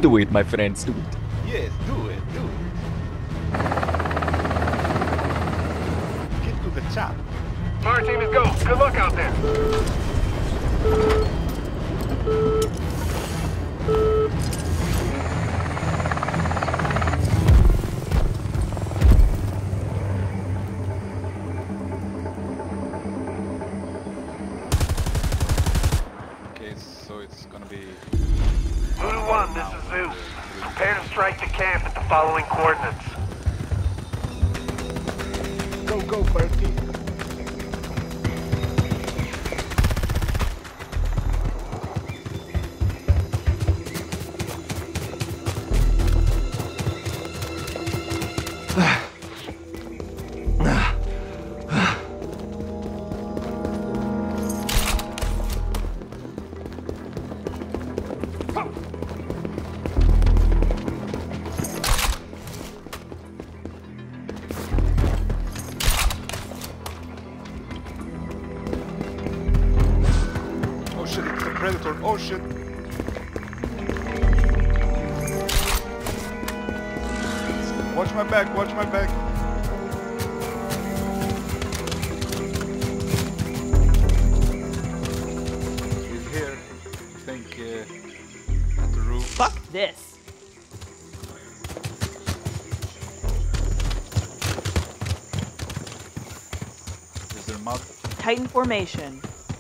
Do it, my friends, do it. Yes, do it, do it. Get to the chop. Fire team is go. Good luck out there. Okay, so it's gonna be... Voodoo 1, this is Zeus. Prepare to strike the camp at the following coordinates. Go, go, fire team. Oh shit, it's the predator. Oh shit. Watch my back, watch my back. He's here. I think at the roof. Fuck this. Is there mud? Titan formation.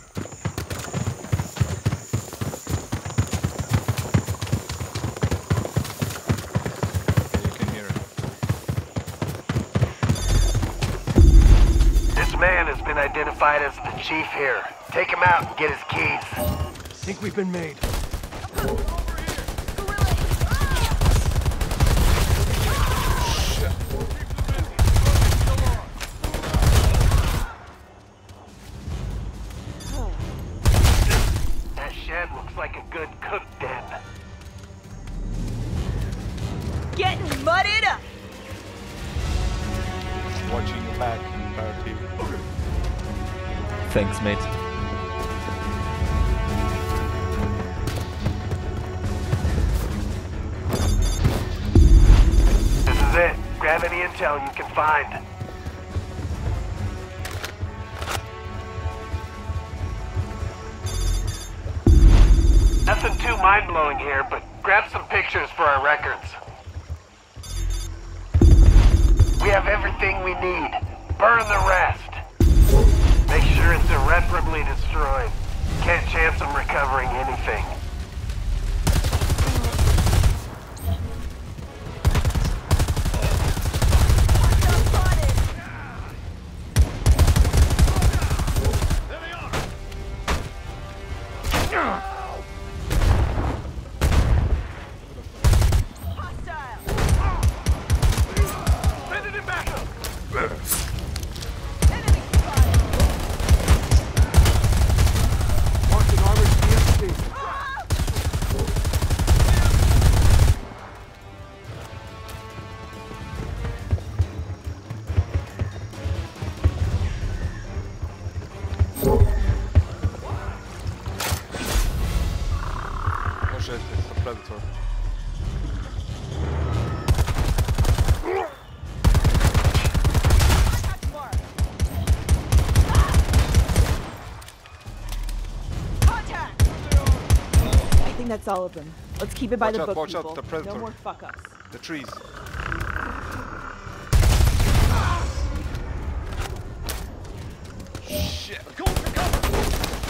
You can hear it. This man has been identified as the chief here. Take him out and get his keys. Think we've been made. That shed looks like a good cook den. Getting mudded up. Watching your back, fire team. Thanks, mate. This is it. Grab any intel you can find. Nothing too mind-blowing here, but grab some pictures for our records. We have everything we need. Burn the rest. Make sure it's irreparably destroyed. Can't chance them recovering anything. Send it in backup. Marked an armored PMC. Oh shit, it's the predator. I think that's all of them. Let's keep it by Watch the out, book, watch out, people. the predator. No more fuck ups. The trees. Shit. Going for cover.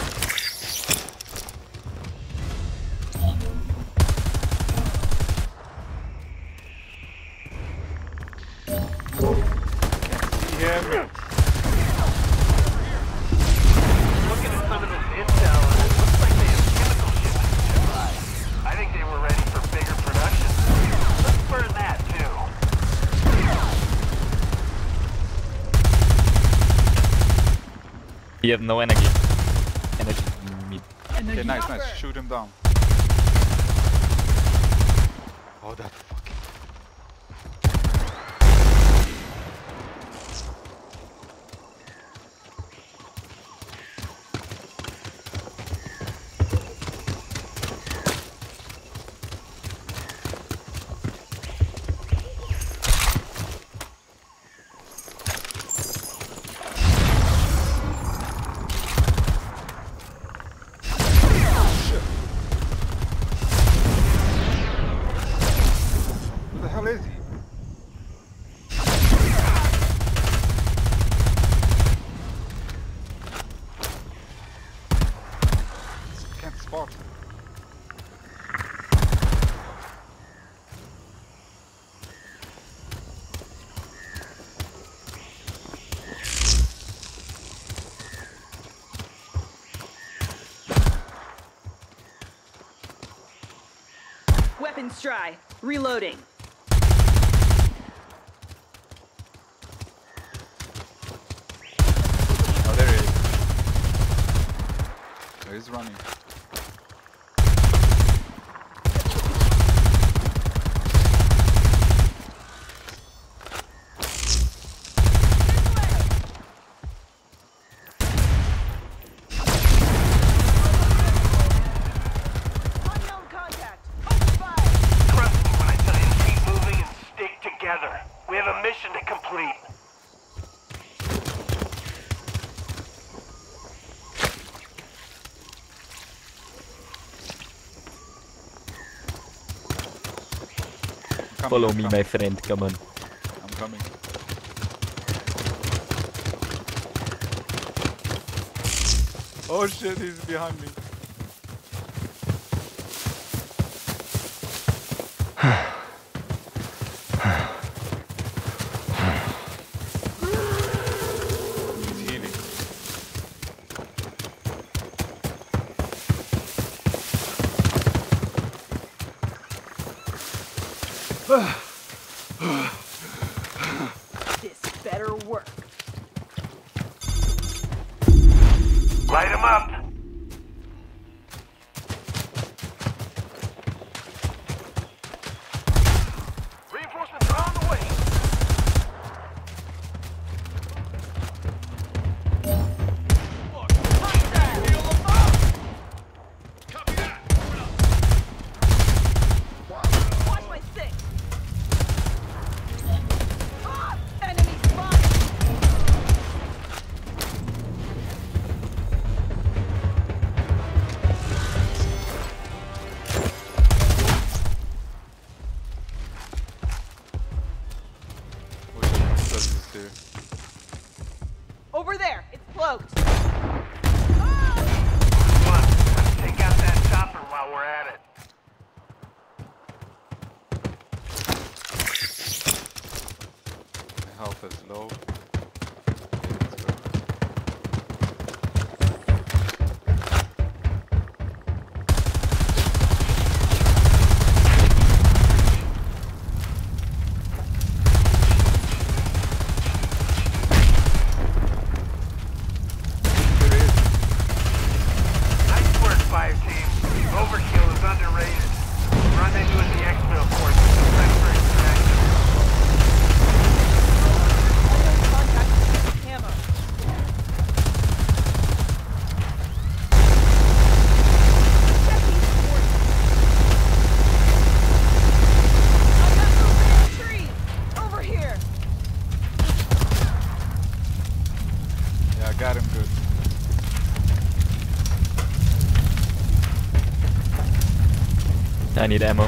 Yeah. Looking at some of this intel, and it looks like they have chemical shipments nearby. I think they were ready for bigger production. Let's burn that too. He have no energy. Energy mid. Okay, nice, nice. Shoot him down. Oh, that fucking... Weapons dry. Reloading. Oh, there he is. Oh, he's running. Unknown contact. Open fire. Trust me when I tell you to keep moving and stick together. We have a mission to complete. Follow me, my friend. Come on. I'm coming. Oh shit, he's behind me. He's healing. This better work. Light him up. Reinforcements are on the way. Watch my six. Ah! Enemy spotted. Which one does this here? Over there. It's cloaked. Come on, let's take out that chopper while we're at it. My health is low. There he is. Nice work, fire team. Overkill is underrated. Rendezvous at the exfil port. Ready for extraction. Unknown contact. Ammo. Checking force. I got movement in the trees. Over here. Yeah, I got him good. I need ammo. I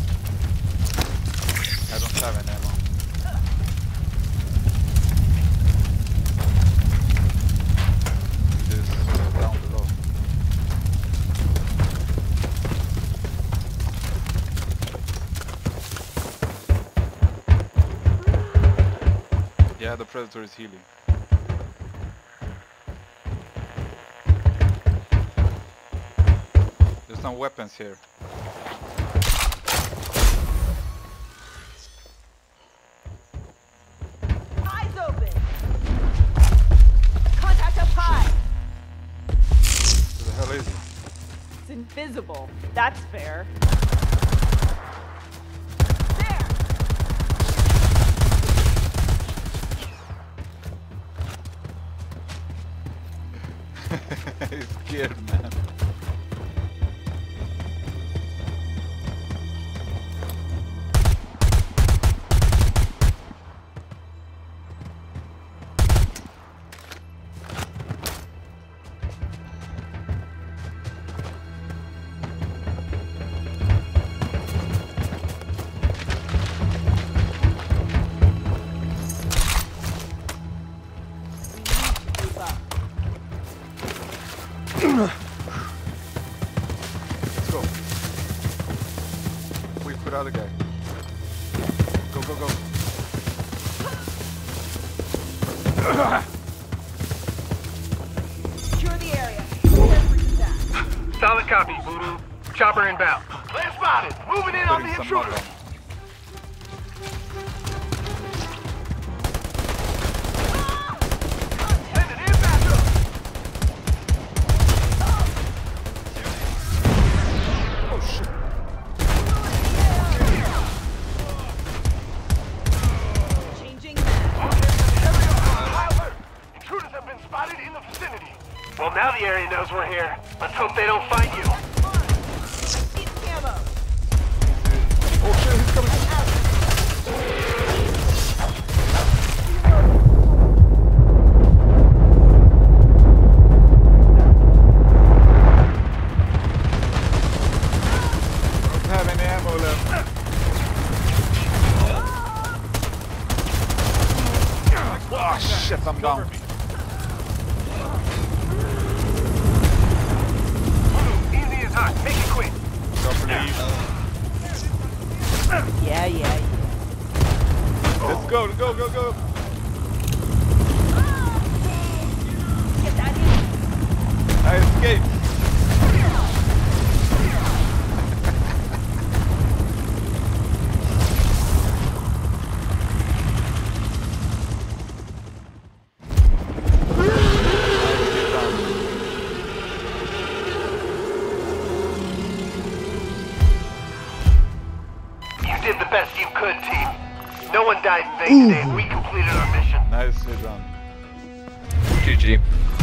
don't have an ammo. This down below. Yeah, the predator is healing. There's some weapons here. Eyes open. Contact up high. Who the hell is he? It's invisible. That's fair. There. He's scared, man. We need to keep up. Let's go. Wait for the other guy. Go, go, go. Secure the area. Prepare for attack. Solid copy, Voodoo. Chopper inbound. Land spotted. Moving in on the Putting some mud intruder. on. Sending in backup. Oh shit. Changing map. Intruders have been spotted in the vicinity. Well, now the area knows we're here. Let's hope they don't find you. Need ammo. Oh shit, he's coming. Don't have any ammo left. Oh shit, I'm down. Easy as hot. Make it quick. Chopper leave. Yeah. Let's go, go, go, go. Get that in. I escaped. You did the best you could, team. No one died in vain today, and we completed our mission. Nicely done. GG.